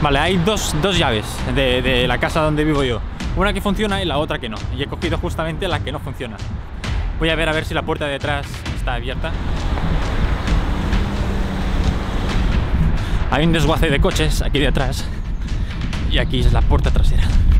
Vale, hay dos llaves de la casa donde vivo yo. Una que funciona y la otra que no. Y he cogido justamente la que no funciona. Voy a ver si la puerta de detrás está abierta. Hay un desguace de coches aquí detrás. Y aquí es la puerta trasera.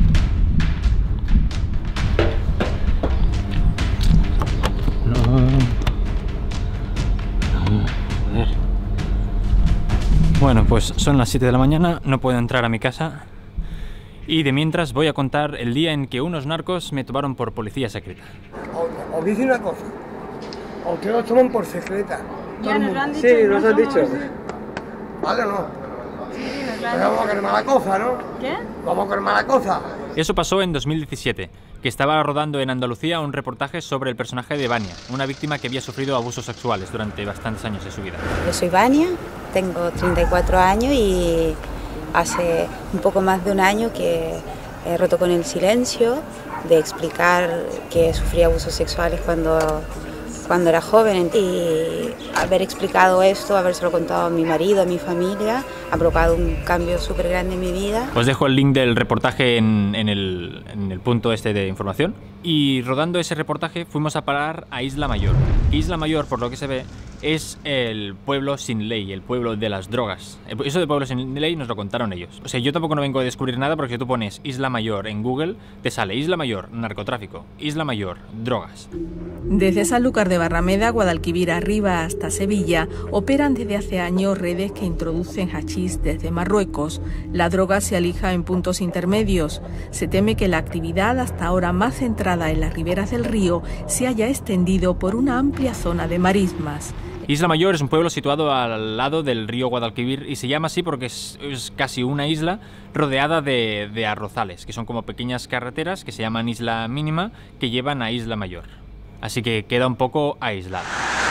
Bueno, pues son las 7 de la mañana, no puedo entrar a mi casa. Y de mientras voy a contar el día en que unos narcos me tomaron por policía secreta. Os dice una cosa, a ustedes los toman por secreta. Ya nos lo han dicho. Sí, nos han somos- dicho. ¿Vale o no? Sí, nos lo han Pero vamos a dicho. coger mala cosa, ¿no? ¿Qué? Vamos a coger mala cosa. Eso pasó en 2017, que estaba rodando en Andalucía un reportaje sobre el personaje de Vania, una víctima que había sufrido abusos sexuales durante bastantes años de su vida. Yo soy Vania, tengo 34 años y hace un poco más de un año que he roto con el silencio de explicar que sufrí abusos sexuales cuando era joven, y haber explicado esto, habérselo contado a mi marido, a mi familia, ha provocado un cambio súper grande en mi vida. Os dejo el link del reportaje en el punto este de información. Y rodando ese reportaje fuimos a parar a Isla Mayor. Isla Mayor, por lo que se ve, es el pueblo sin ley, el pueblo de las drogas. Eso de pueblo sin ley nos lo contaron ellos. O sea, yo tampoco no vengo a descubrir nada, porque si tú pones Isla Mayor en Google, te sale Isla Mayor, narcotráfico, Isla Mayor, drogas. Desde Sanlúcar de Barrameda, Guadalquivir arriba hasta Sevilla, operan desde hace años redes que introducen hachís desde Marruecos. La droga se alija en puntos intermedios. Se teme que la actividad, hasta ahora más centrada en las riberas del río, se haya extendido por una amplia zona de marismas. Isla Mayor es un pueblo situado al lado del río Guadalquivir y se llama así porque es casi una isla rodeada de arrozales, que son como pequeñas carreteras que se llaman Isla Mínima, que llevan a Isla Mayor. Así que queda un poco aislada.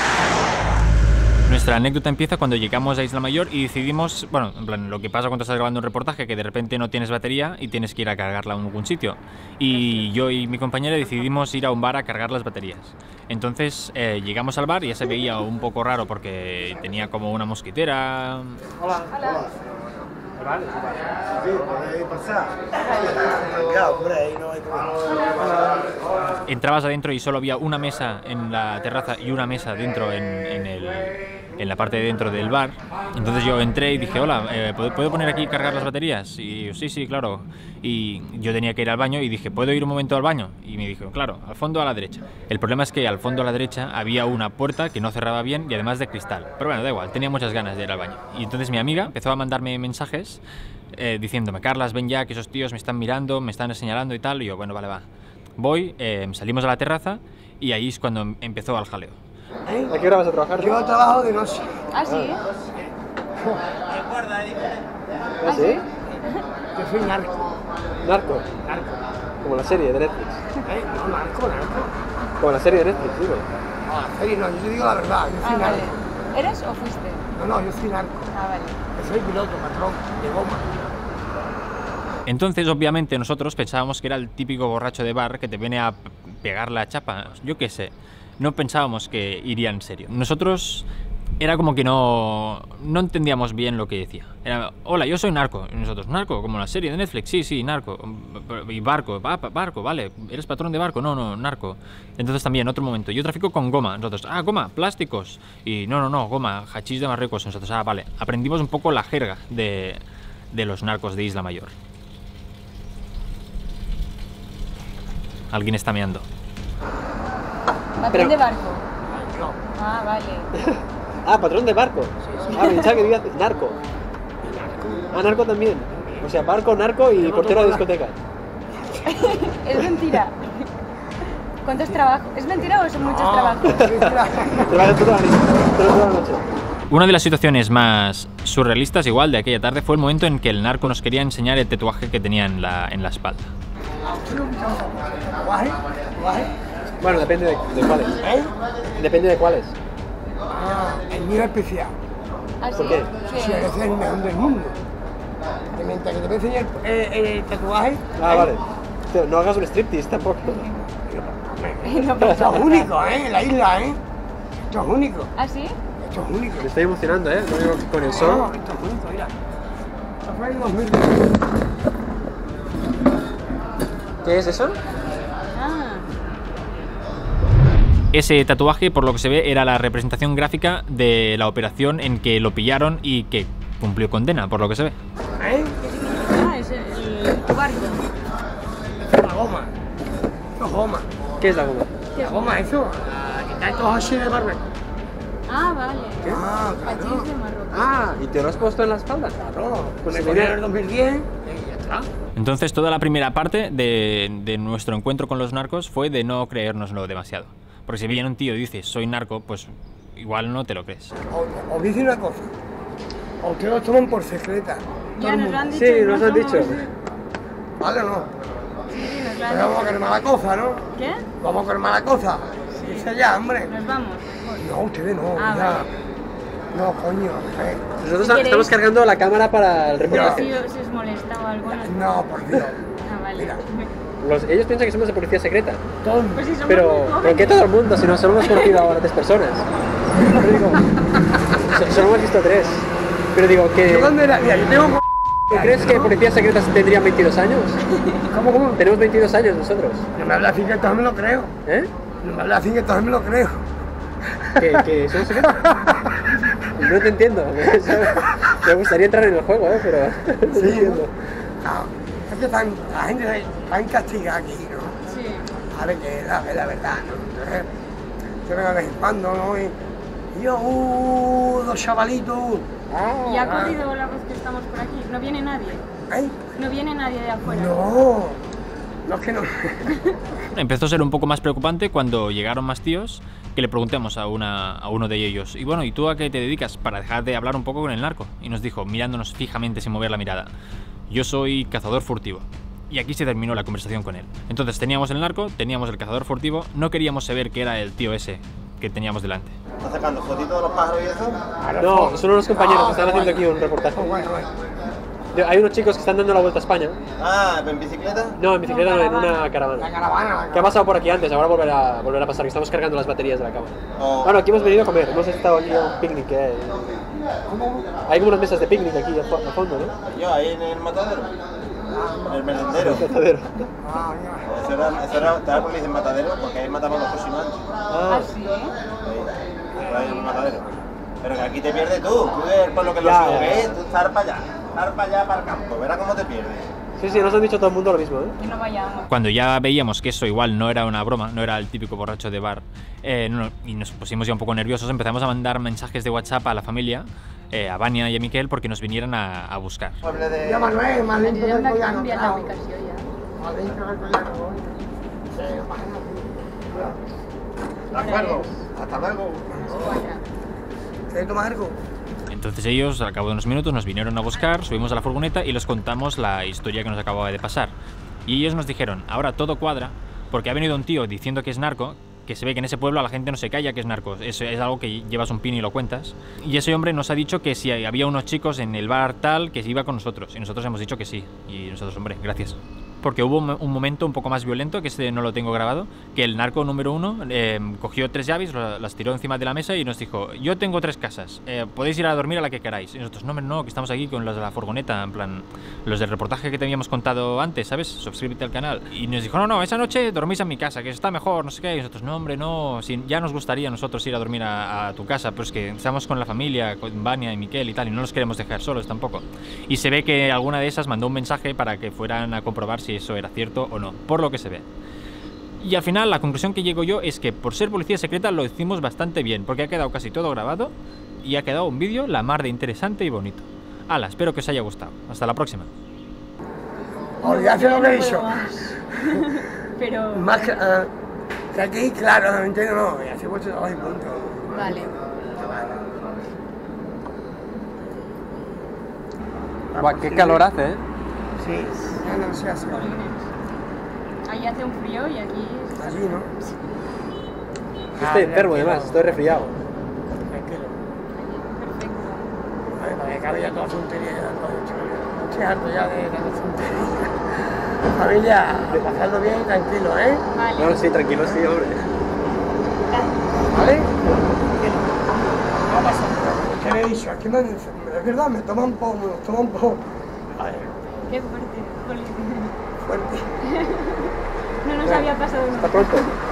Nuestra anécdota empieza cuando llegamos a Isla Mayor y decidimos, bueno, en plan, lo que pasa cuando estás grabando un reportaje, que de repente no tienes batería y tienes que ir a cargarla a algún sitio. Y yo y mi compañera decidimos ir a un bar a cargar las baterías. Entonces llegamos al bar y ya se veía un poco raro porque tenía como una mosquitera. Hola. Hola. Vale. Sí, podéis pasar. Claro, por ahí no hay problema. Entrabas adentro y solo había una mesa en la terraza y una mesa dentro en la parte de dentro del bar. Entonces yo entré y dije, hola, ¿puedo poner aquí y cargar las baterías? Y sí, claro. Y yo tenía que ir al baño y dije, ¿puedo ir un momento al baño? Y me dijo, claro, al fondo a la derecha. El problema es que al fondo a la derecha había una puerta que no cerraba bien y además de cristal. Pero bueno, da igual, tenía muchas ganas de ir al baño. Y entonces mi amiga empezó a mandarme mensajes diciéndome, Carlas, ven ya, que esos tíos me están mirando, me están señalando y tal. Y yo, bueno, vale, va. Voy, salimos a la terraza y ahí es cuando empezó el jaleo. ¿A qué hora vas a trabajar? Yo trabajo de noche. ¿Ah, sí? ¿Ah, sí? Yo soy narco. ¿Narco? Narco. Como la serie de Netflix. No, narco. Como la serie de Netflix, digo. No, la serie no, yo te digo la verdad, yo soy narco. Vale. ¿Eres o fuiste? No, yo soy narco. Ah, vale. Yo soy piloto, patrón, de goma. Entonces, obviamente, nosotros pensábamos que era el típico borracho de bar que te viene a pegar la chapa. Yo qué sé. No pensábamos que iría en serio. Nosotros era como que no entendíamos bien lo que decía. Era, hola, yo soy narco. Y nosotros, narco, como la serie de Netflix. Sí, narco. Y barco, barco, vale. ¿Eres patrón de barco? No, narco. Entonces también, otro momento. Yo trafico con goma. Nosotros, goma, plásticos. Y no, goma, hachís de Marruecos. Nosotros, vale. Aprendimos un poco la jerga de los narcos de Isla Mayor. Alguien está meando. ¿Patrón de barco? Ah, vale. Patrón de barco. Pensaba que digas narco. Narco también. O sea, barco, narco y portero de discoteca. Es mentira. ¿Cuántos trabajos? ¿Es mentira o son muchos trabajos? Trabajas toda la noche. Una de las situaciones más surrealistas igual de aquella tarde fue el momento en que el narco nos quería enseñar el tatuaje que tenía en la espalda. Bueno, depende de cuáles. Depende de cuáles. El mío es especial. ¿Ah, sí? ¿Por qué? Si eres el mejor del mundo. Mientras que te voy a enseñar el tatuaje. Vale. Pero no hagas un striptease tampoco. Esto es único, en la isla, Esto es único. ¿Ah, sí? Esto es único. Me estoy emocionando, No digo que con el sol. No, esto es único, mira. ¿Qué es eso? Ah, Ese tatuaje, por lo que se ve, era la representación gráfica de la operación en que lo pillaron y que cumplió condena, por lo que se ve. ¿Eh? ¿qué significa? Es el barco. La goma. Eso es goma. ¿Qué es la goma? La goma, eso. Que está todo así de Marruecos. Ah, vale. Ah, Hachís claro. de Marruecos. Ah, ¿y te lo has puesto en la espalda? Claro. Pues Me si ponía viene- en el 2010 y ya está. Entonces toda la primera parte de nuestro encuentro con los narcos fue de no creérnoslo demasiado. Porque si viene un tío y dice soy narco, pues igual no te lo crees. Os dice una cosa. A ustedes los toman por secreta. Todo Ya el nos lo mundo. han dicho. Sí, nos no han dicho. somos- ¿Vale o no? Sí, nos lo Pero han vamos a dicho. comer mala cosa, ¿no? ¿Qué? Vamos a comer mala cosa. Dice ya, hombre. Nos vamos. No, ustedes no, Ah, ya. vale. No, coño. Nosotros Si queréis- estamos cargando la cámara para el Pero reportaje. si os molesta o algo. No, por Dios. Ah, vale. Mira. Ellos piensan que somos de policía secreta. Todo el mundo. Pues si somos Pero, muy ¿por jóvenes. qué todo el mundo? Si no, solo hemos conocido ahora 3 personas. Pero digo, solo hemos visto 3. Pero digo, Yo que cuando era. Mira, yo tengo. ¿tú crees que policías secretas tendrían 22 años? ¿Cómo? Tenemos 22 años nosotros. No me habla así que entonces me lo creo. ¿Eh? No me habla así que entonces me lo creo. ¿Que somos secretos? No te entiendo. Me gustaría entrar en el juego, pero no te Sí, entiendo. no. Es que la gente está castigada aquí, ¿no? Sí. A ver, que es la verdad, ¿no? Entonces, yo vengo de vez en cuando, ¿no? Y yo, los chavalitos. ¿Y ha corrido la vez que estamos por aquí? ¿No viene nadie? ¿Eh? ¿No viene nadie de afuera? No, no es que no. Empezó a ser un poco más preocupante cuando llegaron más tíos que le preguntamos a uno de ellos, y bueno, ¿y tú a qué te dedicas? Para dejar de hablar un poco con el narco. Y nos dijo, mirándonos fijamente sin mover la mirada, yo soy cazador furtivo. Y aquí se terminó la conversación con él. Entonces teníamos el narco, teníamos el cazador furtivo, no queríamos saber que era el tío ese que teníamos delante. ¿Estás sacando fotitos de los pájaros y eso? No, son unos compañeros que están haciendo aquí un reportaje. Bueno. Hay unos chicos que están dando la vuelta a España. Ah, ¿en bicicleta? No, en bicicleta no, en una La caravana. caravana. Que ha pasado por aquí antes, ahora volverá a pasar, que estamos cargando las baterías de la cámara. O- Bueno, aquí hemos venido a comer, hemos estado aquí a un picnic. Hay como unas mesas de picnic aquí al fondo, ¿no? Yo, ahí en el matadero. En el merendero. Matadero. Ah, ya. Eso era, ¿te acuerdas en matadero? Porque ahí mataban los cosinantes. Ah, ¿Ah, sí? Ahí en el matadero. Pero que aquí te pierdes tú. Tú ves por lo que lo Ya, sube, ya. ¿ves? Tú estar para allá, para el campo. Verás cómo te pierdes. sí, nos han dicho todo el mundo lo mismo, ¿eh? Que no vayamos. Cuando ya veíamos que eso igual no era una broma, no era el típico borracho de bar, y nos pusimos ya un poco nerviosos, empezamos a mandar mensajes de WhatsApp a la familia, a Vania y a Miquel, porque nos vinieran a buscar. Mueble de... Ya, Manuel, más limpio que Ya el me collano. cambian la ubicación ya. Más limpio que el collano. Sí, no pasa nada. De acuerdo. Hasta luego. ¿Quieres tomar algo? Entonces ellos, al cabo de unos minutos, nos vinieron a buscar, subimos a la furgoneta y les contamos la historia que nos acababa de pasar. Y ellos nos dijeron, ahora todo cuadra, porque ha venido un tío diciendo que es narco, que se ve que en ese pueblo a la gente no se calla que es narco. Eso es algo que llevas un pin y lo cuentas. Y ese hombre nos ha dicho que si había unos chicos en el bar tal, que se iba con nosotros. Y nosotros hemos dicho que sí. Y nosotros, hombre, gracias. Porque hubo un momento un poco más violento, que este no lo tengo grabado, que el narco número 1 cogió 3 llaves, las tiró encima de la mesa y nos dijo, yo tengo 3 casas, podéis ir a dormir a la que queráis. Y nosotros, no, hombre, no, que estamos aquí con los de la furgoneta, en plan, los del reportaje que te habíamos contado antes, ¿sabes? Suscríbete al canal. Y nos dijo, no, esa noche dormís en mi casa, que está mejor, no sé qué. Y nosotros, no, hombre, no, ya nos gustaría a nosotros ir a dormir a tu casa, pero es que estamos con la familia, con Vania y Miquel y tal, y no los queremos dejar solos tampoco. Y se ve que alguna de esas mandó un mensaje para que fueran a comprobar si eso era cierto o no, por lo que se ve. Y al final la conclusión que llego yo es que por ser policía secreta lo hicimos bastante bien, porque ha quedado casi todo grabado y ha quedado un vídeo la mar de interesante y bonito. Hala, espero que os haya gustado. Hasta la próxima. Olvídate lo que he dicho. Pero... Más que aquí, claro, no entiendo, no. Y así pues todo y punto. Vale. Buah, qué calor hace, ¿eh? Sí, ya no sé así. Ahí hace un frío y aquí... Así, ¿no? Estoy enfermo además, estoy resfriado. Tranquilo. Perfecto. A ver, para que acabe ya toda tontería, ya todo hecho. Estoy harto ya de la tontería. Familia, pasarlo bien y tranquilo, ¿eh? Vale. No, sí, tranquilo, sí, hombre. ¿Vale? No pasa nada. ¿Qué le he dicho? Aquí es verdad, me toman poco, Vale. Qué fuerte, Jolín. Fuerte. No nos había pasado Hasta nunca. pronto.